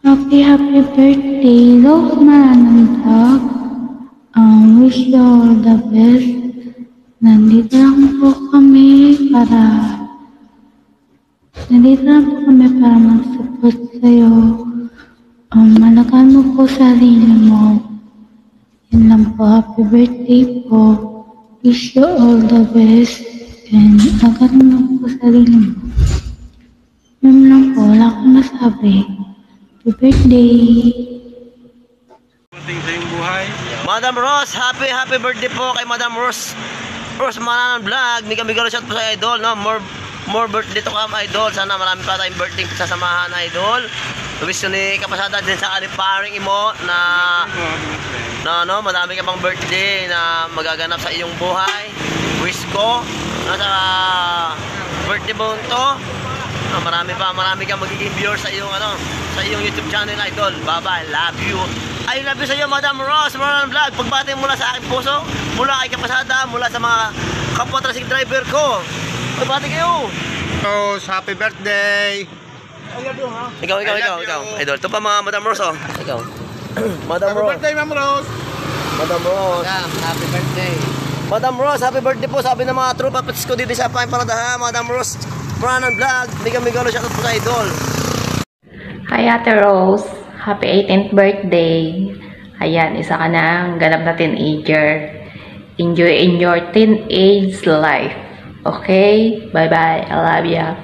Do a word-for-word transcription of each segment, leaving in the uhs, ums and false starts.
Happy, happy birthday, Rose Manandag. Um, wish you all the best. Nandito lang po kami para nandito lang po kami para mag-support sa'yo. Um, malagaan mo po sarili mo. Yun lang po, happy birthday po. Wish you all the best. And malagaan mo po sarili mo. Yun lang po, wala akong masabi. Happy birthday! Sa iyong buhay. Madam Rose, happy happy birthday po kay Madam Rose. Rose Mananan Vlog. Mika mika shout po sa idol, no? More more birthday to come, idol. Sana marami pa tayong birthday sa samahan, idol. Wish ni kapasada din sa aliparing imo na na no, madami ka pang birthday na magaganap sa iyong buhay. Wish ko na sa birthday mo to, na marami pa, marami kang magiging viewers sa iyong ano, sa iyong YouTube channel, idol. Bye-bye. Love you. I love you sa iyo, Madam Rose Mananan Vlog. Pagbati mula sa aking puso, mula kay kapasada, mula sa mga kapwa traffic driver ko. Pagbati kayo. Rose, happy birthday. Ikaw, ikaw, ikaw, ikaw. Idol, ito pa mga Madam Rose, oh. Ikaw. Madam Happy Rose. birthday, Ma'am Rose. Madam Rose. Yeah, happy birthday. Madam Rose, happy birthday po. Sabi ng mga tropa patis ko dito sa Pine Parada, Madam Rose Mananan Vlog. Mega mega shout out po sa idol. Hi Ate Rose, happy eighteenth birthday. Ayan, isa ka ng ganap na teenager. Enjoy in your teenage life. Okay? Bye-bye. I love ya.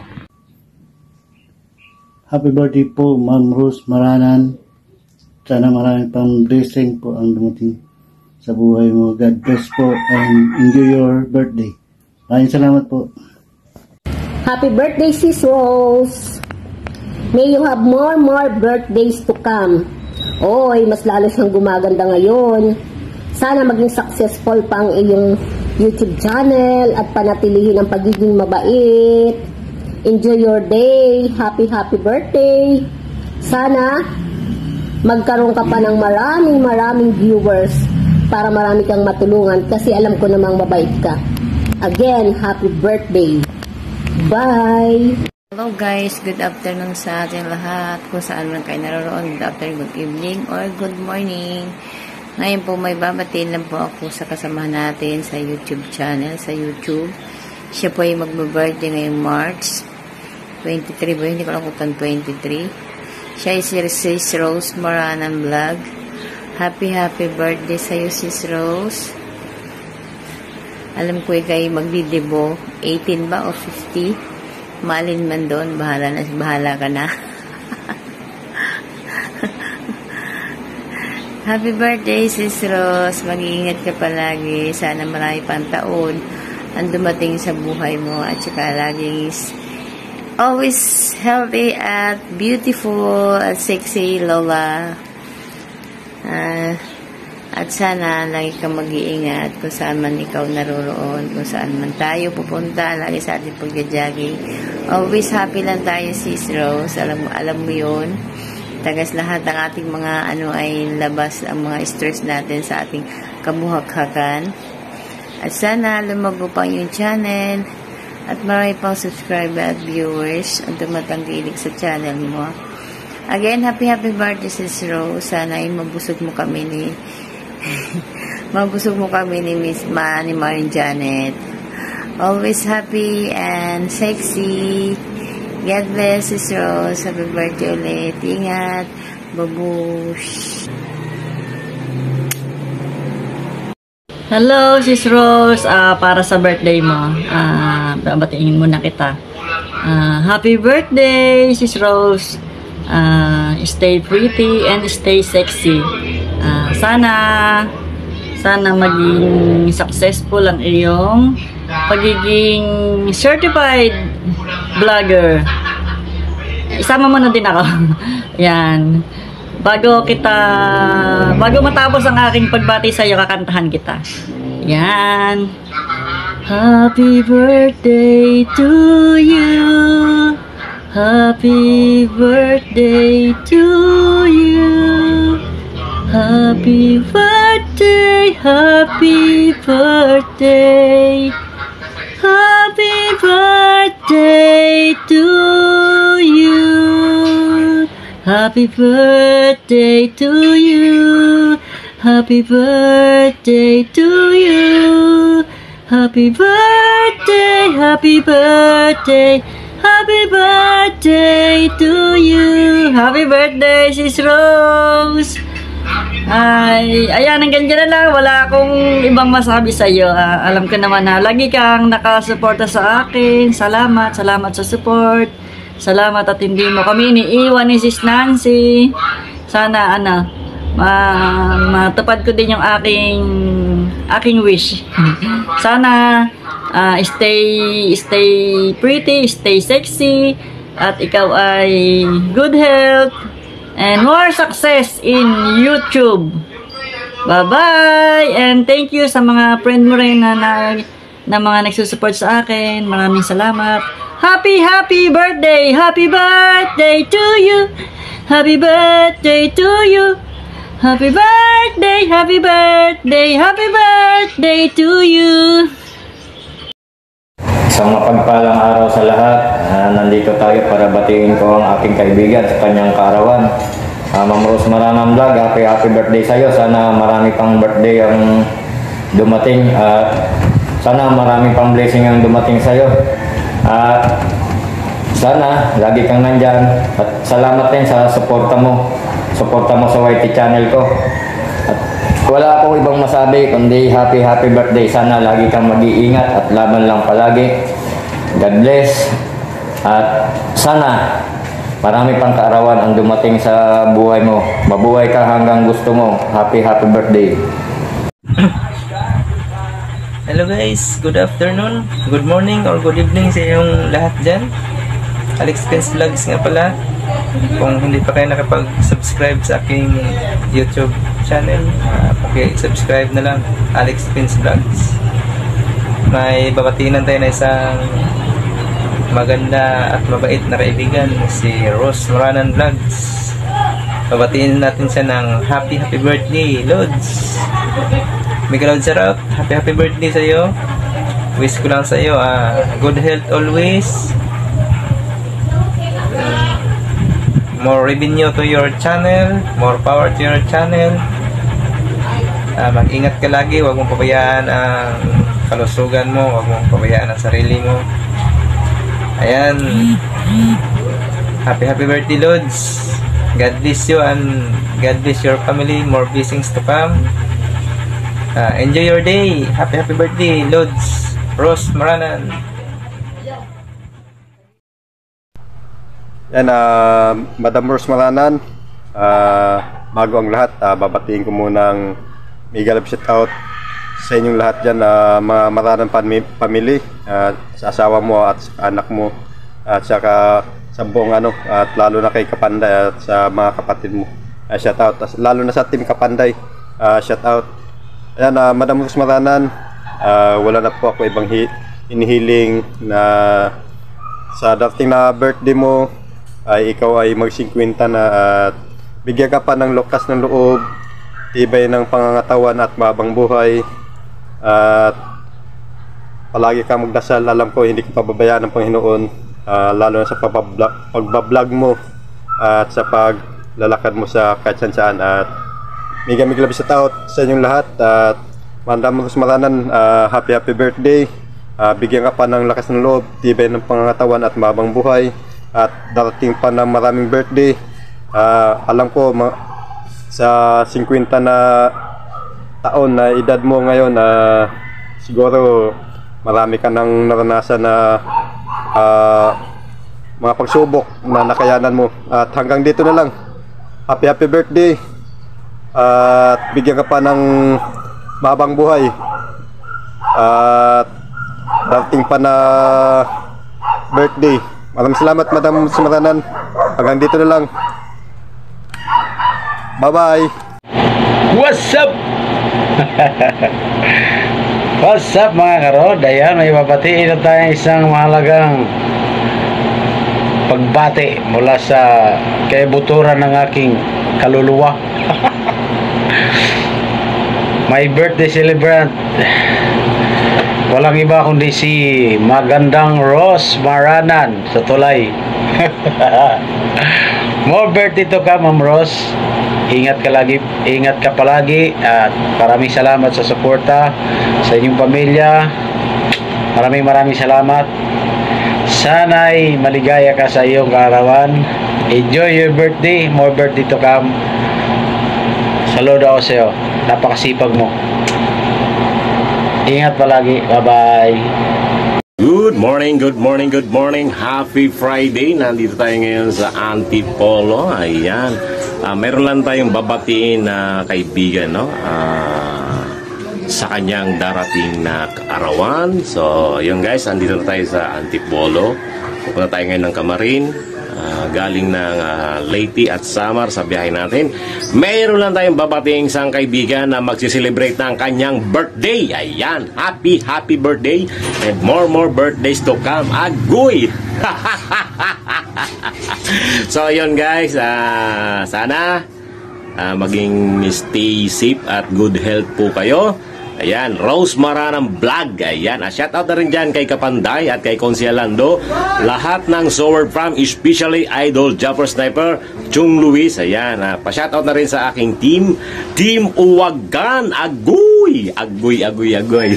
Happy birthday po, Ma'am Rose Mananan. Sana maraming pang blessing po ang dumating sa buhay mo. God bless po and enjoy your birthday. Maraming salamat po. Happy birthday, Sis Rose. May you have more more birthdays to come. Oy, mas lalo siyang gumaganda ngayon. Sana maging successful pa ang iyong YouTube channel at panatilihin ang pagiging mabait. Enjoy your day. Happy, happy birthday. Sana magkaroon ka pa ng maraming maraming viewers para marami kang matulungan kasi alam ko namang mabait ka. Again, happy birthday. Bye! Hello guys, good afternoon sa ating lahat. Kung saan man kayo naroon, good afternoon, good evening, or good morning. Ngayon po may babatiin lang po ako sa kasama natin sa YouTube channel, sa YouTube. Siya po ay magbe-birthday ngayong March twenty-three, ba? Hindi ko lang kung twenty-three. Siya ay si Sis Rose Mananan Vlog. Happy, happy birthday sa iyo, Sis Rose. Alam ko ikay magdidebo, eighteen ba o fifty? Malin man doon, bahala na, bahala ka na. Happy birthday, Sis Rose. Mag-iingat ka palagi. Sana marami pang taon ang dumating sa buhay mo. At saka laging always healthy at beautiful at sexy, Lola. Uh, at sana lagi kang mag-iingat kung saan man ikaw naroroon, kung saan man tayo pupunta, lagi sa ating pagja-jogging. Always happy lang tayo, Sis Rose. Alam mo, alam mo yun. Tagas lahat ng ating mga ano ay labas ang mga stress natin sa ating kabuhakhakan. At sana lumago pa yung channel at marami pang subscriber at viewers ang tumatangkilik sa channel mo. Again, happy happy birthday, Sis Rose. Sana ay mabusog mo kami ni mabusog mo kami ni Miss Ma, ni Marin Janet. Always happy and sexy. God bless, Sis Rose. Happy birthday ulit. Ingat. Babush. Hello, Sis Rose. Uh, para sa birthday mo, uh, babatiin muna kita. Uh, happy birthday, Sis Rose. Uh, stay pretty and stay sexy. Uh, sana sana maging successful ang iyong pagiging certified vlogger. Isama mo na din ako. Yan. Bago kita bago matapos ang aking pagbati sa iyo, kakantahan kita. Yan. Happy birthday to you. Happy birthday to you. Happy birthday, happy birthday. Happy birthday to you. Happy birthday to you. Happy birthday to you. Happy birthday, happy birthday, happy birthday to you. Happy birthday, Sis Rose. Ay, ayan, hanggang dyan na lang. Wala akong ibang masabi sa iyo. Uh, alam ko naman na lagi kang nakasuporta sa akin. Salamat, salamat sa support. Salamat at hindi mo kami iniiwan ni Sis Nancy. Sana, ano, ma matupad ko din yung aking aking wish. Sana uh, stay stay pretty, stay sexy, at ikaw ay good health and more success in YouTube. Bye-bye! And thank you sa mga friend mo rin na, na, na mga nagsusupport sa akin. Maraming salamat. Happy, happy birthday! Happy birthday to you! Happy birthday to you! Happy birthday! Happy birthday! Happy birthday to you! Isang mapagpalang araw sa lahat. Uh, nandito tayo para batiin ko ang aking kaibigan sa kanyang kaarawan. Uh, Ma'am Rose Maranan Vlog, happy happy birthday sa iyo. Sana marami pang birthday ang dumating at uh, sana marami pang blessing ang dumating sa iyo. At uh, sana lagi kang nandyan. At salamat din sa suporta mo. Suporta mo sa Y T channel ko. At wala akong ibang masabi kundi happy happy birthday. Sana lagi kang mag-iingat at laban lang palagi. God bless. At sana marami pang kaarawan ang dumating sa buhay mo. Mabuhay ka hanggang gusto mo. Happy happy birthday. Hello guys, good afternoon, good morning or good evening sa inyong lahat dyan. Alex Pins Vlogs nga pala. Kung hindi pa kayo nakapag-subscribe sa aking YouTube channel, uh, paki-subscribe na lang, Alex Pins Vlogs. May babatinan tayo na isang maganda at mabait na kaibigan, si Rose Maranan Vlogs. Babatiin natin siya ng happy happy birthday, Lods. Mega Lods Sarap, happy happy birthday sa iyo. Wish ko lang sa iyo uh, good health always. More revenue to your channel, more power to your channel. Uh, mag-ingat ka lagi, huwag mong pabayaan ang kalusugan mo, huwag mong pabayaan ang sarili mo. Ayan. Happy happy birthday, Lods. God bless you and God bless your family. More blessings to come. Uh, enjoy your day. Happy happy birthday, Lods Rose Maranan. Yan, uh, Madam Rose Maranan, uh, bago ang lahat, uh, babatiin ko munang mega love shout out sa inyong lahat dyan, uh, mga Maranan family, uh, sa asawa mo at sa anak mo, at saka sa buong ano, at lalo na kay Kapanday at sa mga kapatid mo. Uh, shout out, lalo na sa team Kapanday, uh, shout out. Ayan, uh, Madam Rose Maranan, uh, wala na po ako ibang inihiling na sa dating na birthday mo ay ikaw ay mag-singkwenta na at bigyan ka pa ng lakas ng loob, tibay ng pangangatawan at mabang buhay, at palagi kang magdasal. Alam ko hindi ka pababayaan ng Panginoon, uh, lalo na sa pagbablog mo at sa paglalakad mo sa kahit saan. At mega mega love shout out sa inyong lahat. At Madam Rose Maranan, uh, happy happy birthday. Uh, bigyan ka pa ng lakas ng loob, tibay ng pangangatawan at mabang buhay, at darating pa ng maraming birthday. Uh, alam ko ma sa singkwenta na taon na edad mo ngayon, uh, siguro marami ka nang naranasan na uh, mga pagsubok na nakayanan mo. At hanggang dito na lang. Happy happy birthday. At uh, bigyan ka pa ng mahabang buhay. At uh, darating pa na birthday. Maraming salamat, Madam Maranan. Hanggang dito na lang. Bye-bye. What's up? What's up mga karod? Ayan, may babatiin na tayo isang mahalagang pagbati mula sa kaibuturan ng aking kaluluwa. My birthday celebrant, walang iba kundi si Magandang Rose Maranan sa Tulay. more birthday to come, Ma'am Rose. Ingat ka lagi, ingat ka palagi at maraming salamat sa suporta sa inyong pamilya. Maraming maraming salamat. Sana'y maligaya ka sa iyong kaarawan. Enjoy your birthday, more birthday to come. Saludo ako sa iyo. Napakasipag mo. Ingat palagi. Bye-bye. Good morning, good morning, good morning. Happy Friday. Nandito tayo ngayon sa Antipolo. Ayan. Uh, meron lang tayong babatiin na kaibigan, no? Uh, sa kanyang darating na kaarawan. So, yun guys, andito na tayo sa Antipolo. Pupunta tayo ngayon ng Camarin. Uh, galing ng uh, Leyte at Samar sa biyahe natin. Mayroon lang tayong babating isang kaibigan na magsiselebrate ng kanyang birthday. Ayan, happy happy birthday and more more birthdays to come. Agoy! So yun guys, uh, sana uh, maging stay safe at good health po kayo. Ayan, Rose Maranam Vlog. Ayan, ah, shout out na rin dyan kay Kapanday at kay Consialando. Lahat ng Sword Farm, especially Idol Jumper Sniper, Chung Luis. Ayan, ah, pa-shout out na rin sa aking team, Team Uwagan. Agoy! Agoy, agoy, agoy.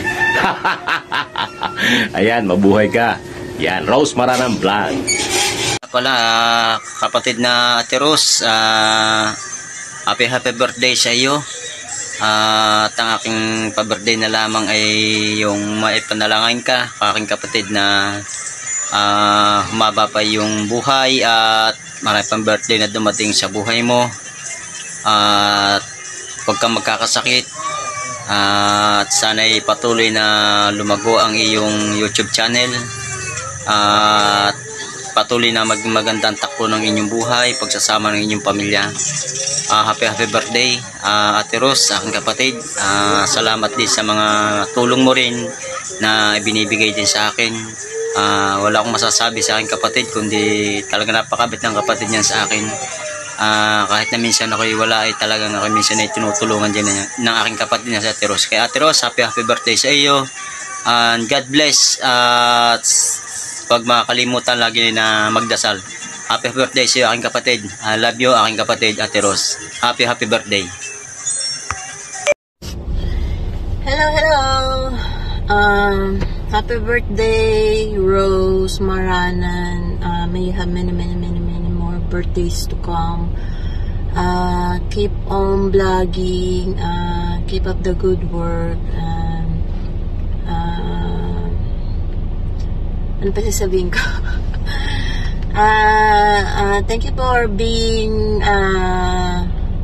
Ayan, mabuhay ka. Ayan, Rose Maranam Vlog. Pala, uh, kapatid na Ate Rose, uh, happy happy birthday sa iyo. Uh, at ang aking pa-birthday na lamang ay yung maipanalangin ka, aking kapatid na uh, humaba pa yung buhay at marami pang birthday na dumating sa buhay mo. Uh, at huwag kang magkakasakit. Uh, at sana'y patuloy na lumago ang iyong YouTube channel. Uh, at patuloy na maging magandang takbo ng inyong buhay, pagsasama ng inyong pamilya. Uh, happy happy birthday uh, Ate Rose, aking kapatid. Uh, salamat din sa mga tulong mo rin na ibinibigay din sa akin. Uh, wala akong masasabi sa aking kapatid kundi talaga napakabit ng kapatid niyan sa akin. Uh, kahit na minsan ako'y wala ay talagang ako minsan ay tinutulungan din ng aking kapatid niya sa Ate Rose. Kaya Ate Rose, happy happy birthday sa iyo and God bless. Uh, Huwag makakalimutan lagi na magdasal. Happy birthday sa iyo aking kapatid. I love you aking kapatid Ate Rose. Happy happy birthday. Hello, hello. Um, happy birthday Rose Maranan. Uh, may you have many, many, many, many more birthdays to come. Uh, keep on vlogging. Uh, keep up the good work. Um, uh, ano pa sasabihin ko? Uh, uh, thank you for being uh,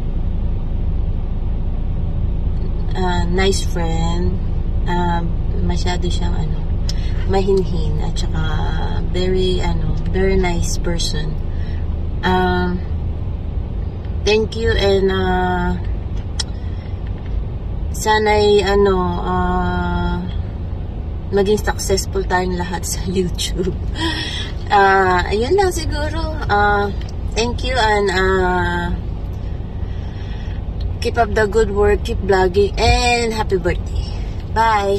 uh, nice friend. Uh, masyado siyang ano, mahinhin at saka very ano, very nice person. Um, thank you and uh, sana'y ano uh, maging successful tayong lahat sa YouTube. Uh, ayun lang siguro. Uh, thank you and uh, keep up the good work, keep vlogging, and happy birthday. Bye!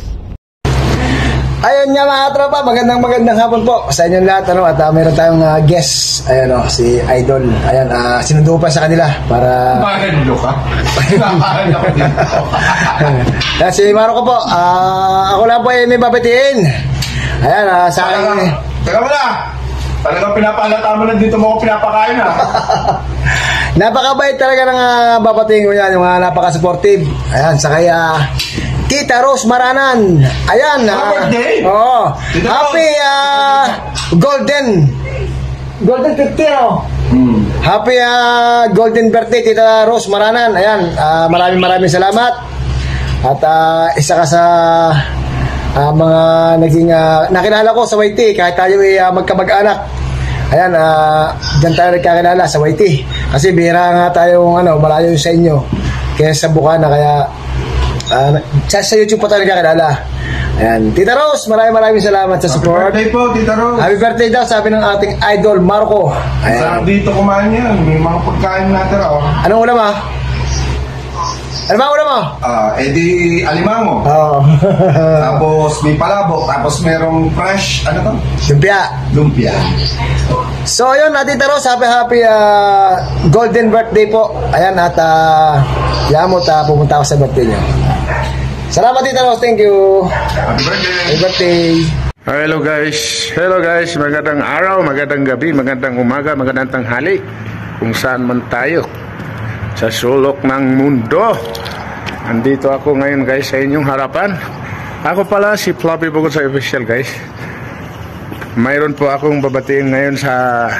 Ayun nga mga tropa, magandang magandang hapon po sa inyong lahat, ano, at uh, meron tayong uh, guest, ayan o, si Idol. Ayan, uh, sinundo pa sa kanila para... Pakakalo ka? Pakakalo ko dito. Ayan, si Marco po, uh, ako lang po ay may babatiin. Ayan, uh, sa akin... Teka mo na! Talagang pinapalata mo lang dito mo ako pinapakain ha. Napakabait talaga ng uh, babatiin ko yan, yung uh, napaka-supportive. Ayan, sa kaya... Tita Rose Maranan. Ayan. Happy uh, birthday. Oh. Happy uh, Golden Golden fifty oh. Hmm. Happy uh, Golden birthday Tita Rose Maranan. Ayan. Uh, maraming maraming salamat. At uh, isa ka sa uh, mga naging uh, nakilala ko sa Y T kahit tayo ay uh, magkamag-anak. Ayan, uh, dyan tayo nagkakilala sa Y T. Kasi bihira nga tayong ano, malayo sa inyo. Kaya sa Bukana, kaya Uh, sa, sa YouTube po tayo nagkakilala. Ayan. Tita Rose, maraming maraming salamat sa support. Happy birthday po, Tita Rose. Happy birthday daw, sabi ng ating idol Marco. Ayan. Sarap dito kumain yan. May mga pagkain natin oh. Anong ulam ah? Ano ba ulam mo? Ah, edi alimango. Oo. Tapos may palabok, tapos merong fresh, ano to? Lumpia. Lumpia. So yun, natin Rose, happy happy uh, golden birthday po. Ayan, at uh, yamot, uh, pupunta ako sa birthday niyo. Salamat Tita Rose, thank you. Happy birthday. Happy birthday. Hello guys, hello guys, magandang araw, magandang gabi, magandang umaga, magandang tanghali, kung saan man tayo sa sulok ng mundo. Andito ako ngayon guys sa inyong harapan. Ako pala si Floppy Bukod sa Official guys. Mayroon po akong babatiin ngayon sa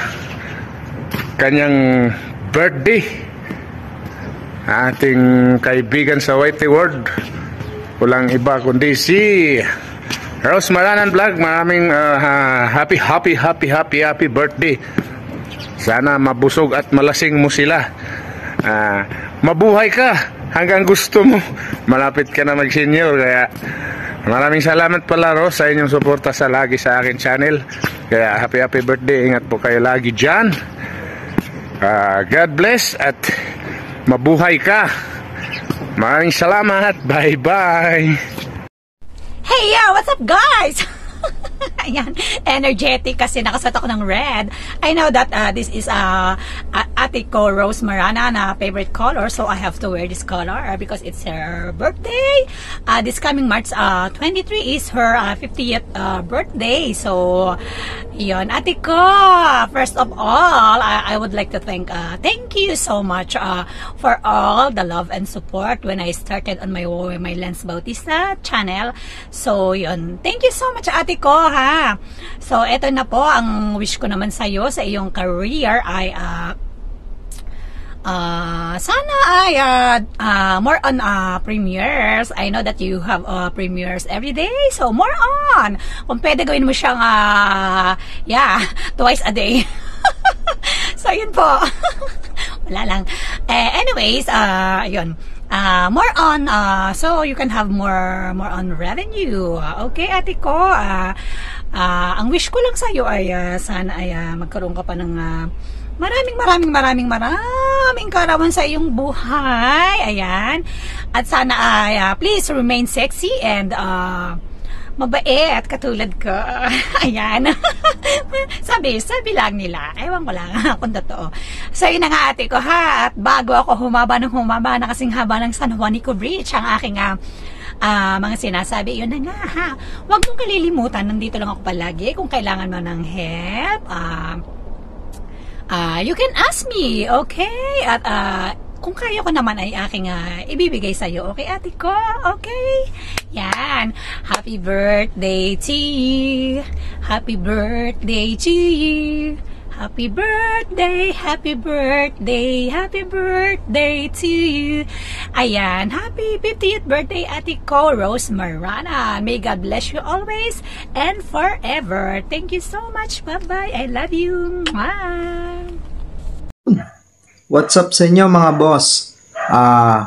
kanyang birthday, ating kaibigan sa Whitey World. Walang iba kundi si Rose Maranan Vlog. Maraming uh, happy happy happy happy happy birthday. Sana mabusog at malasing mo sila. Uh, mabuhay ka hanggang gusto mo. Malapit ka na mag-senior, kaya maraming salamat pala Rose sa inyong suporta sa lagi sa akin channel. Kaya happy happy birthday, ingat po kayo lagi dyan. Uh, God bless at mabuhay ka. Maraming salamat, bye bye. Hey, yeah, what's up guys? Ayan, energetic kasi nakasuot ako ng red. I know that uh, this is uh, Ate ko Rose Marana na favorite color, so I have to wear this color because it's her birthday. Uh, this coming March uh, twenty-three is her uh, fiftieth uh, birthday. So, yun, Ate ko, first of all, I, I would like to thank uh, thank you so much uh, for all the love and support when I started on my my Lens Bautista channel. So, yun, thank you so much Ate ko, ha. So, eto na po, ang wish ko naman sa'yo, sa iyong career ay uh, uh, sana ay uh, uh, more on uh, premieres. I know that you have uh, premieres every day, so more on. Kung pwede gawin mo siyang uh, yeah, twice a day. So, yun po. Wala lang. Eh, anyways, uh, yun. Uh, more on, uh, so you can have more more on revenue. Okay, Ate ko. Uh, uh, ang wish ko lang sa'yo ay uh, sana ay uh, magkaroon ka pa ng uh, maraming maraming maraming maraming karawan sa iyong buhay. Ayan. At sana ay uh, please remain sexy and uh, mabait katulad ko. Ayan. sabi, sabi lang nila. Ewan ko lang kung totoo. So, yun na nga Ate ko, ha. At bago ako humaba ng humaba na kasing haba ng San Juanico Bridge, ang aking uh, uh, mga sinasabi, yun na nga, ha. Huwag mong kalilimutan, nandito lang ako palagi. Kung kailangan mo ng help, uh, uh, you can ask me, okay? At, uh, kung kaya ko naman ay aking uh, ibibigay sa'yo. Okay, Ate ko? Okay? Yan. Happy birthday to you. Happy birthday to you. Happy birthday, happy birthday, happy birthday to you. Ayan. Happy fiftieth birthday, Ate ko, Rose Marana. May God bless you always and forever. Thank you so much. Bye-bye. I love you. Mwah. What's up sa inyo mga boss? Ah,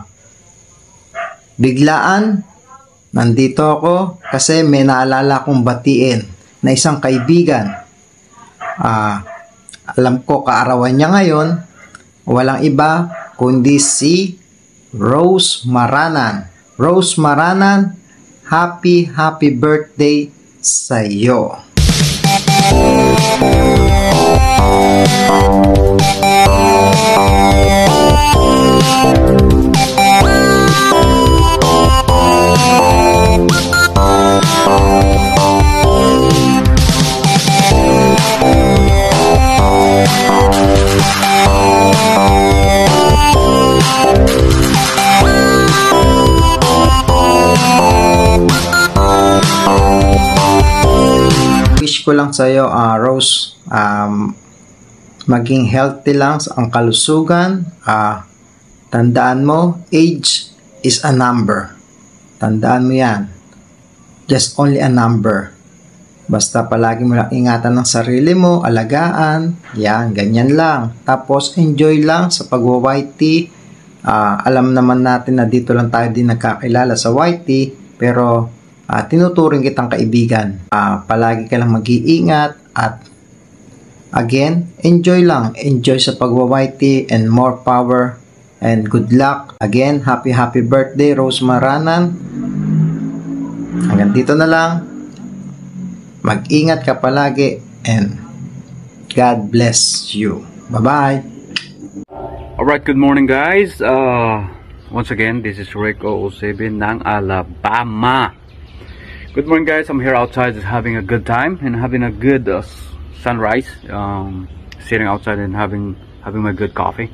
biglaan nandito ako kasi may naalala kong batiin na isang kaibigan. Ah, alam ko kaarawan niya ngayon. Walang iba kundi si Rose Maranan. Rose Maranan, happy happy birthday sa iyo. Wish ko lang sa iyo, uh, Rose, um, maging healthy lang ang kalusugan. Uh, tandaan mo, age is a number. Tandaan mo yan. Just only a number. Basta palagi mo lang ingatan ng sarili mo, alagaan. Yan, ganyan lang. Tapos enjoy lang sa pag-Y T. Uh, alam naman natin na dito lang tayo din nagkakilala sa Y T. Pero uh, tinuturing kitang kaibigan. Uh, palagi ka lang mag-iingat at again, enjoy lang. Enjoy sa pag-Y T and more power and good luck. Again, happy happy birthday Rose Maranan. Hanggang dito na lang. Mag-ingat ka palagi and God bless you. Bye-bye. Alright, good morning guys. Uh, once again, this is Rick zero zero seven ng Alabama. Good morning guys. I'm here outside just having a good time and having a good uh, sunrise. Um, sitting outside and having having my good coffee.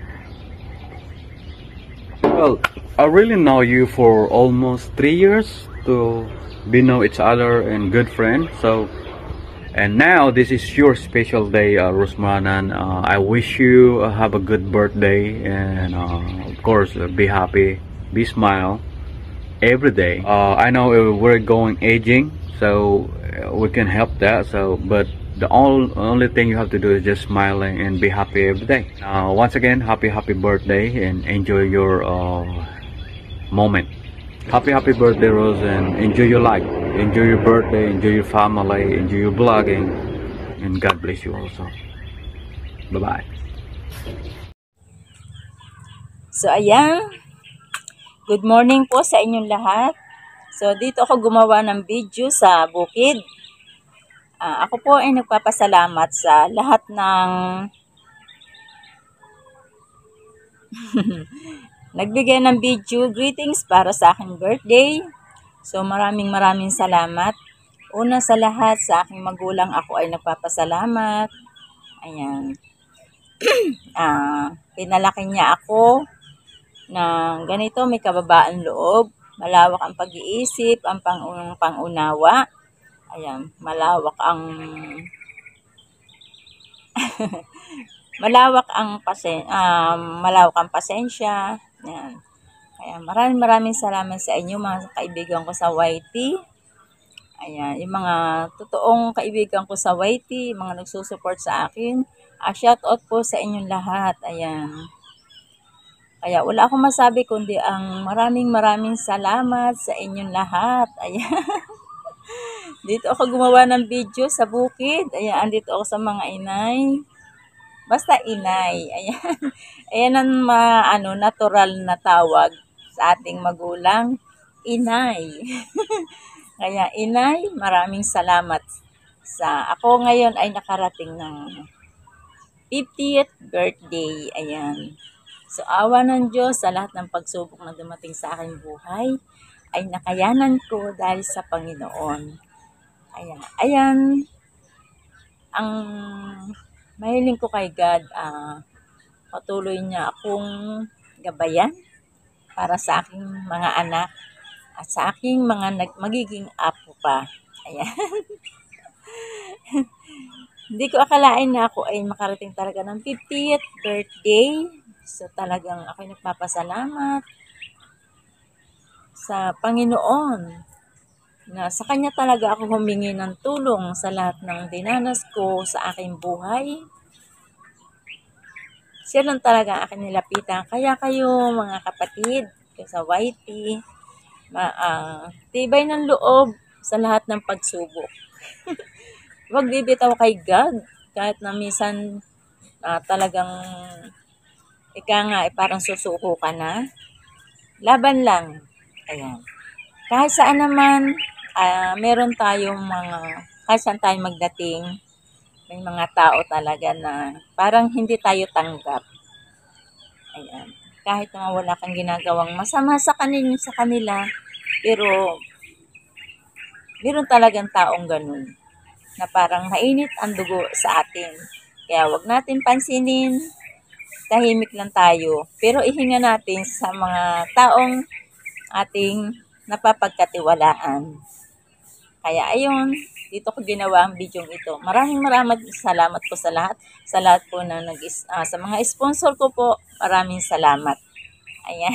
Well, I really know you for almost three years to be know each other and good friend. So, and now this is your special day, uh, Rose Maranan. Uh, I wish you uh, have a good birthday, and uh, of course, uh, be happy, be smile every day. Uh, I know uh, we're going aging, so uh, we can help that. So, but the all, only thing you have to do is just smile and be happy every day. Uh, once again, happy happy birthday and enjoy your uh, moment. Happy happy birthday, Rose, and enjoy your life, enjoy your birthday, enjoy your family, enjoy your vlogging, and God bless you also. Bye bye. So ayan, good morning po sa inyong lahat. So dito ako gumawa ng video sa bukid. Uh, ako po ay nagpapasalamat sa lahat ng nagbigay ng video greetings para sa aking birthday. So maraming maraming salamat. Una sa lahat, sa aking magulang ako ay nagpapasalamat. Ayan. uh, pinalaki niya ako na ganito, may kababaan loob, malawak ang pag-iisip, ang pang pangunawa. Ayan, malawak ang malawak ang pasen um, malawak ang pasensya. Ayan. Kaya maraming maraming salamat sa inyo mga kaibigan ko sa Y T. Ayan, yung mga totoong kaibigan ko sa Y T, mga nagsusupport sa akin. Uh, shout out po sa inyong lahat. Ayan. Kaya wala akong masabi kundi ang maraming maraming salamat sa inyong lahat. Ayan. Dito ako gumawa ng video sa bukid. Ayan, andito ako sa mga inay. Basta inay. Ayan. Ayan ang ma, ano, natural na tawag sa ating magulang. Inay. Kaya inay, maraming salamat sa ako ngayon ay nakarating ng fiftieth birthday. Ayan. So awa ng Diyos sa lahat ng pagsubok na dumating sa aking buhay ay nakayanan ko dahil sa Panginoon. Ayan. Ayan. Ang mahiling ko kay God, uh, patuloy niya akong gabayan para sa aking mga anak at sa aking mga nag magiging apo pa. Ayan. Hindi ko akalain na ako ay makarating talaga ng fiftieth birthday. So talagang ako nagpapasalamat sa Panginoon na sa Kanya talaga ako humingi ng tulong sa lahat ng dinanas ko sa aking buhay. Siya lang talaga aking nilapitan. Kaya kayo mga kapatid sa Y T, ma, uh, tibay ng loob sa lahat ng pagsubok. Huwag bibitaw kay God kahit na minsan uh, talagang ika nga eh, parang susuko ka na. Laban lang. Ayan. Kahit saan naman, uh, meron tayong mga, kahit saan tayo magdating, may mga tao talaga na parang hindi tayo tanggap. Ayan. Kahit na wala kang ginagawang masama sa kanila, sa kanila, pero meron talagang taong ganun na parang mainit ang dugo sa atin. Kaya wag natin pansinin, tahimik lang tayo. Pero ihinga natin sa mga taong ating napapagkatiwalaan. Kaya ayun, dito ko ginawa ang video ito. Maraming maraming salamat po sa lahat. Sa lahat po na nag uh, sa mga sponsor ko po, maraming salamat. Ayan.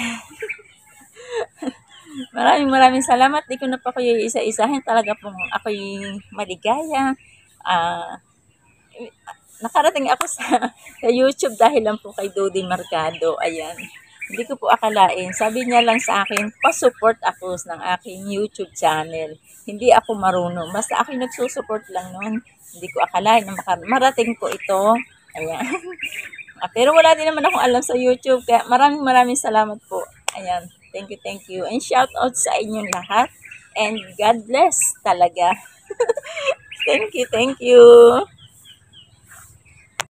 Maraming maraming salamat. Di ko na pa kayo isa-isahin. Talaga pong ako'y maligaya. Uh, nakarating ako sa, sa YouTube dahil lang po kay Dodi Mercado. Ayan. Hindi ko po akalain. Sabi niya lang sa akin, pa-support ako ng aking YouTube channel. Hindi ako marunong. Basta ako nagsusupport lang noon. Hindi ko akalain na marating ko ito. Ayan. Ah, pero wala din naman akong alam sa YouTube. Kaya maraming maraming salamat po. Ayan. Thank you, thank you. And shout out sa inyong lahat. And God bless talaga. Thank you, thank you.